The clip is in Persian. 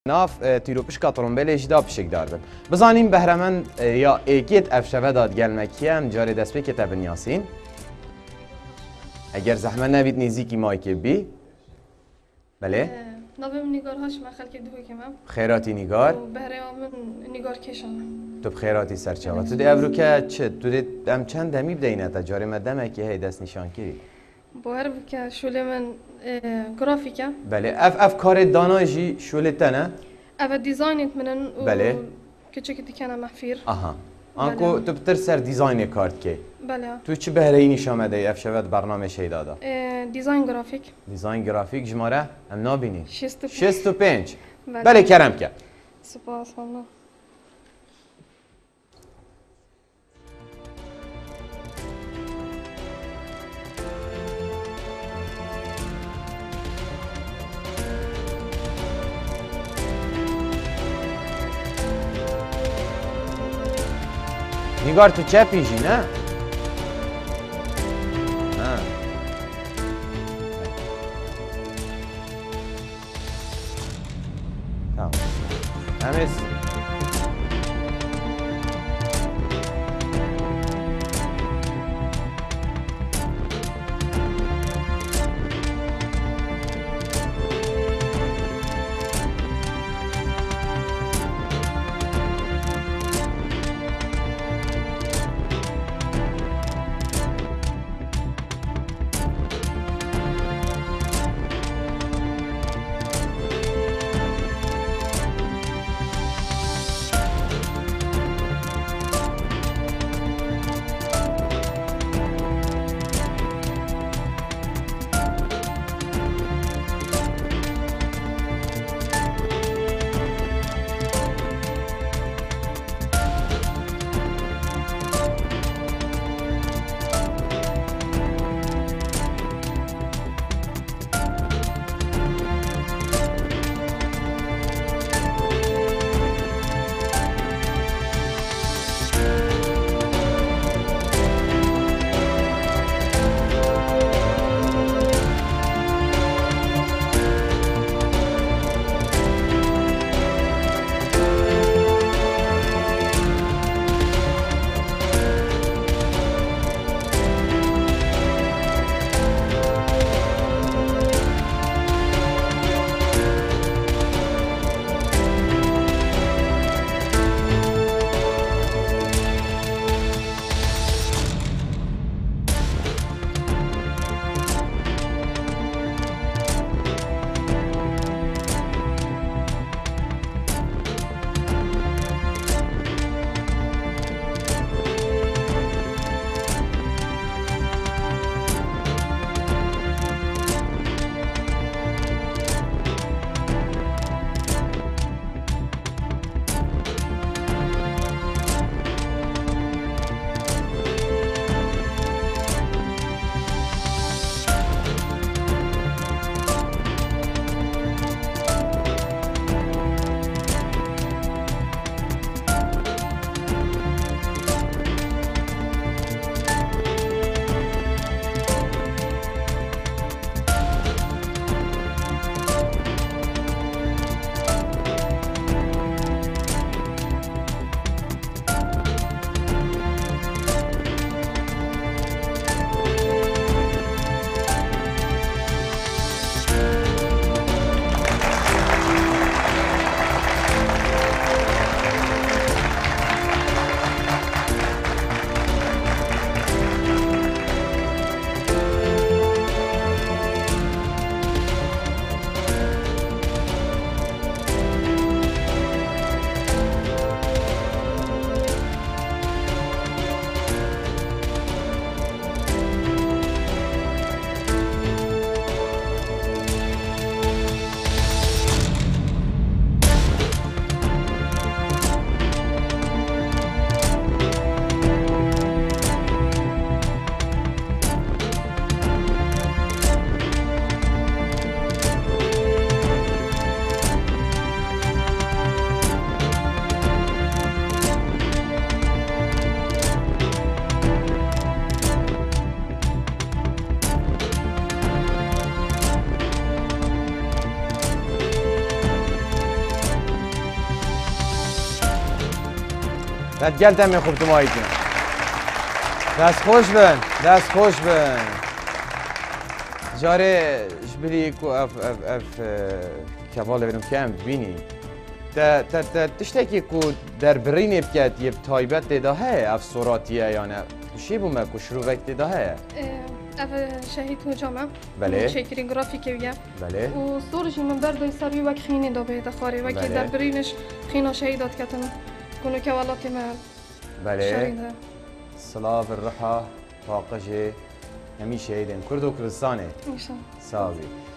ناف تیروپشکا ترومبیل جدا پشک داربن. بزنیم بهرمن یا ایکیت افشوه داد گلمکیه هم جاری دست به کتاب نیاسین. اگر زحمت نبید نزدیکی مایک بی. بله. نبیم نگار هاش من خلک دوی کمم. خیراتی نگار. بهره من نگار کشانم. تو بخیراتی سرچاوه. تو دی ابرو که چه؟ تو دی ام چند دمی بدهینه تا جاری مدامه که هی دست نشان کردی. با هر که شوله من گرافیکه. بله. اف کار دانایی شوله تنه. اول دیزاینت منن. بله. که چه کتی کنم محفیر. آها. آنکو تو بتر سر دیزاین کارت که. بله. تو چه بهره اینی شامده ای افشوت برنامه شی دادا؟ دیزاین گرافیک. دیزاین گرافیک جماره هم نابینی. 65. 65. بله کرم که. سپاس والله. نگار تو چه پیشی نه؟ تمام. همه بعد گل دمی خوب دمایی کن دست خوش بن دست خوش بن جاره جبری کو اف کواله برم کم بینی تشتکی کو در برینه بکد یه تایبت دیده های اف سوراتیه یا نه شی بومه کو شروع وقت دیده های اف شهید نجامه بله. شکری گرافیکی ویه بله و صورشی من بردوی سروی وک خینی دا به دخاری وکی بله. در برینش خینا شهیدات کتن کنو که والاتی من بله شهیده صلاة بالرحى طاقة همي شهيدين كردو كردستاني میشم ساوي